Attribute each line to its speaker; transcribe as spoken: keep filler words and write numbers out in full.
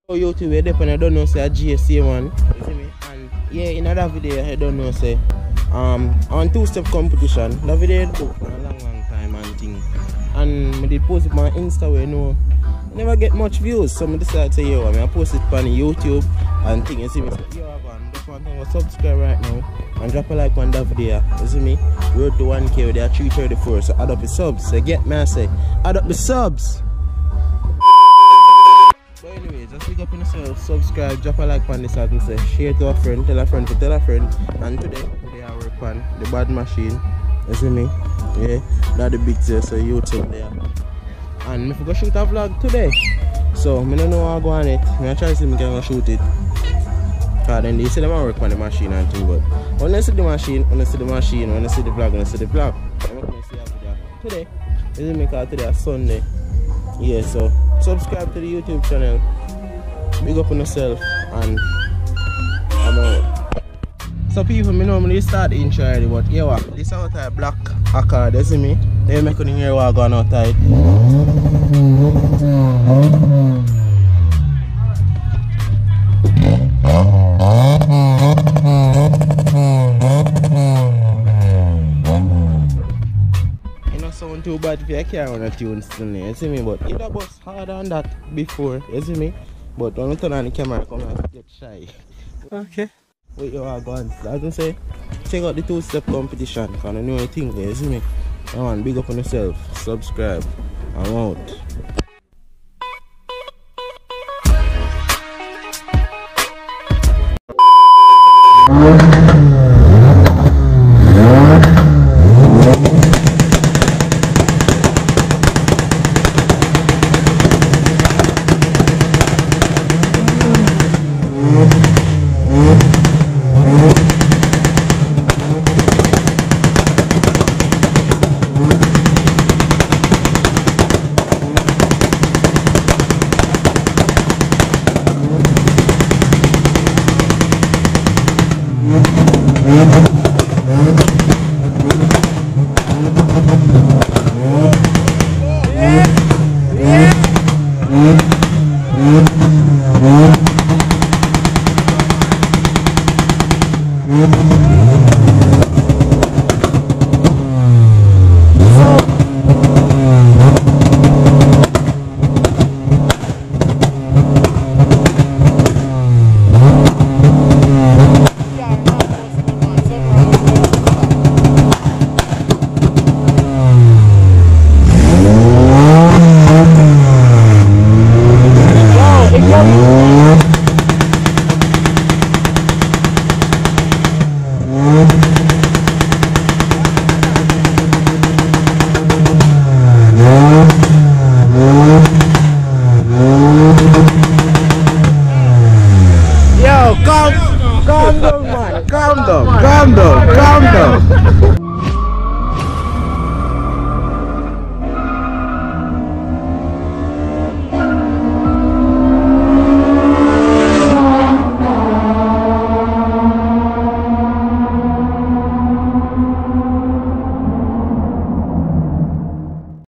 Speaker 1: YouTube, you depend, I don't know, say a G S A man. You see me? And yeah, in another video, I don't know, say, um, on two-step competition, that video I do for a long, long time and thing. And I did post it on Insta where you know, I never get much views, so I decided to say, yo, I mean, I post it on YouTube and thing, you see me? So, yo, man, just one thing, subscribe right now and drop a like on that video, you see me? Road to one K, they are three thirty-four, so add up the subs, so get me, I say, add up the subs. But anyway, just pick up on yourself, subscribe, drop a like on this and say, share to a friend, tell a friend to tell a friend. And today, today I work on the bad machine, you see me? Yeah, that's the big thing, so YouTube there. And I go shoot a vlog today. So, I don't know how to go on it. I try to see if I can go shoot it. Because then they say they work on the machine and thing, but when I see the machine, when I see the machine, when I see the vlog, when I see the vlog, I'm going to see after that. Today, you see me, because today is Sunday. Yeah, so subscribe to the YouTube channel, big up on yourself, and I'm out. So people, me normally start the intro already, but yeah, what? This is outside black accord, you see me? They make me hear what going outside. Sound too bad if you can't run a tune still, you see me? But it was harder than that before, you see me? But when you turn on the camera, come and get shy. Okay. Wait, you are gone. As I say, check out the two-step competition. If you know anything, you see me? Come on, big up on yourself, subscribe, I'm out. Calm down, man. Calm down. Calm down. Calm down.